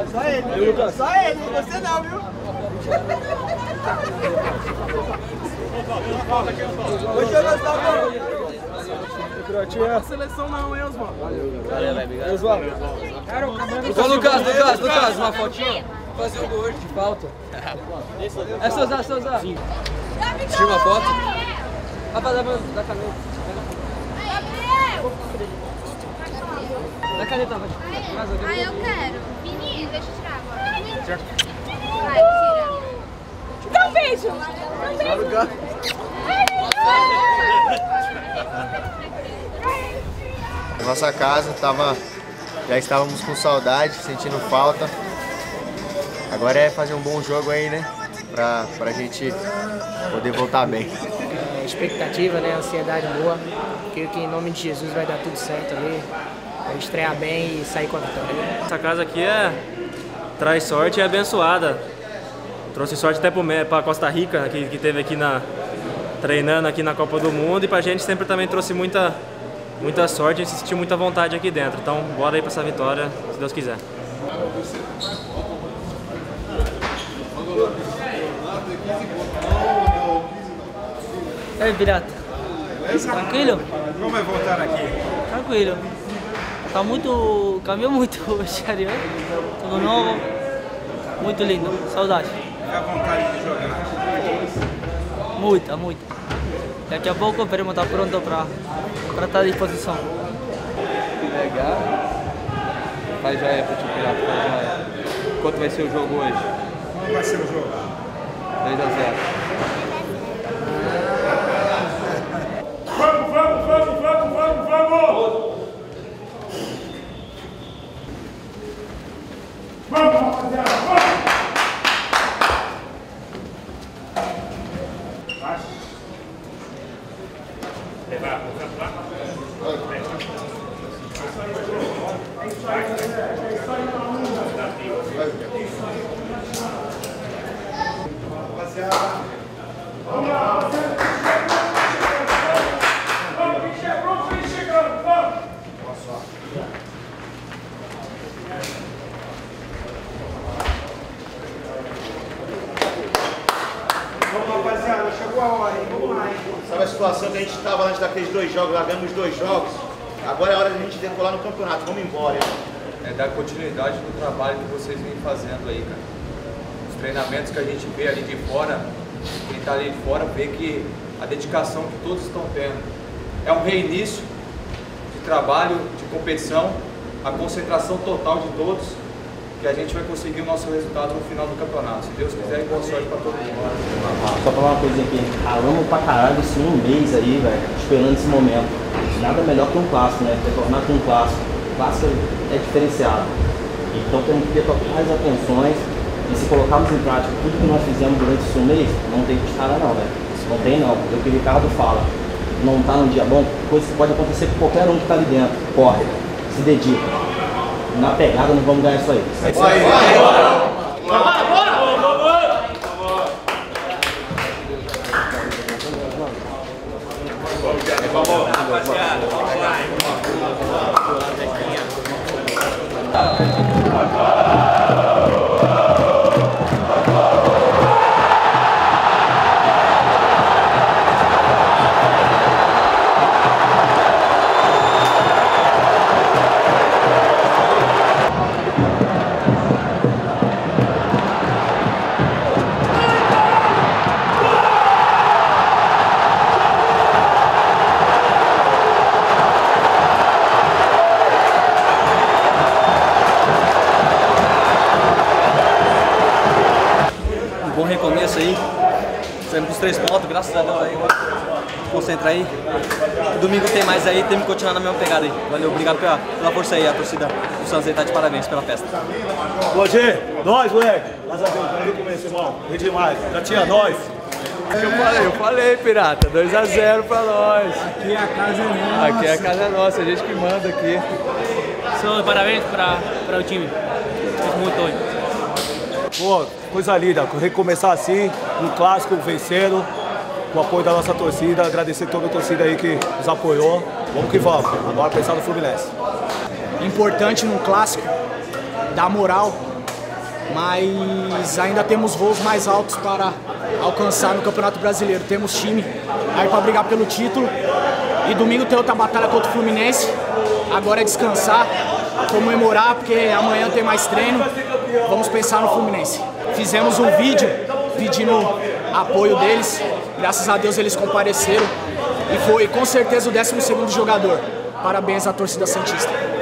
Só ele, Lucas. Só ele, você não, viu? Ô, Jonas, tá bom? Não é seleção não, hein, Osmar? Valeu, velho. Obrigado. Ô, Lucas, uma fotinha? Fazer o gol hoje de falta. É Souza. Sim. Tira uma foto. Rapaz, da caneta. Da caneta, vai. Ah, eu quero. Menino, deixa eu tirar agora. Vai, tira. Dá um beijo. Dá um beijo. Nossa casa já estávamos com saudade, sentindo falta. Agora é fazer um bom jogo aí, né? Pra gente poder voltar bem. Expectativa, né? Ansiedade boa. Creio que em nome de Jesus vai dar tudo certo ali. Vai estrear bem e sair com a vitória. Essa casa aqui traz sorte e é abençoada. Trouxe sorte até para Costa Rica, que teve aqui treinando aqui na Copa do Mundo, e pra gente sempre também trouxe muita sorte, a gente sentiu muita vontade aqui dentro. Então bora aí pra essa vitória, se Deus quiser. E aí, pirata? Tranquilo? Como é voltar aqui? Tranquilo. Cambiou muito o vestiário, tudo novo, muito lindo, saudade. Fica à vontade de jogar. Muita. Daqui a pouco esperemos estar pronto para estar à disposição. Que legal. Faz joia pro tio Pirata, faz joia. Quanto vai ser o jogo hoje? Como vai ser o jogo? 2-0. Vamos, rapaziada, vamos! Vamos lá! Vamos, quem chegando, vamos! Vamos, rapaziada, chegou a hora, hein? Vamos lá, hein? Sabe a situação que a gente estava antes daqueles 2 jogos, largamos 2 jogos? Agora é hora de a gente decolar no campeonato, vamos embora, hein? É dar continuidade no trabalho que vocês vêm fazendo aí, cara. Os treinamentos que a gente vê ali de fora, quem está ali de fora vê que a dedicação que todos estão tendo. É um reinício de trabalho, de competição, a concentração total de todos, que a gente vai conseguir o nosso resultado no final do campeonato. Se Deus quiser, e boa sorte para todo mundo. Só falar uma coisinha aqui, ralamos pra caralho esse mês aí, velho, esperando esse momento. Nada melhor que um clássico, né? Retornar com um clássico. O clássico é diferenciado. Então temos que ter totais atenções e se colocarmos em prática tudo que nós fizemos durante esse mês, não tem que estar não, velho. Não tem não. É o que o Ricardo fala. Não tá num dia bom, coisa que pode acontecer com qualquer um que tá ali dentro. Corre, se dedica. Na pegada não vamos ganhar isso aí. Vamos, rapaziada. Bom recomeço aí, saímos com os 3 pontos, graças a Deus aí, concentra aí. Domingo tem mais aí, temos que continuar na mesma pegada aí. Valeu, obrigado pela força aí, a torcida do Santos aí tá de parabéns pela festa. Bom dia, nós, moleque. Graças a Deus, valeu começo, irmão. Bem demais, já tinha nós. Eu falei, pirata, 2-0 pra nós. Aqui a casa é nossa. Aqui a casa é nossa, a gente que manda aqui. Só parabéns para o time. Fez muito hoje. Pô, coisa linda, recomeçar assim, um clássico vencendo, com o apoio da nossa torcida, agradecer toda a torcida aí que nos apoiou. Vamos que vamos, agora pensar no Fluminense. Importante num clássico, dar moral mas ainda temos voos mais altos para alcançar no Campeonato Brasileiro. Temos time aí para brigar pelo título e domingo tem outra batalha contra o Fluminense. Agora é descansar, comemorar, porque amanhã tem mais treino. Vamos pensar no Fluminense. Fizemos um vídeo pedindo apoio deles, graças a Deus eles compareceram e foi com certeza o 12º jogador. Parabéns à torcida santista.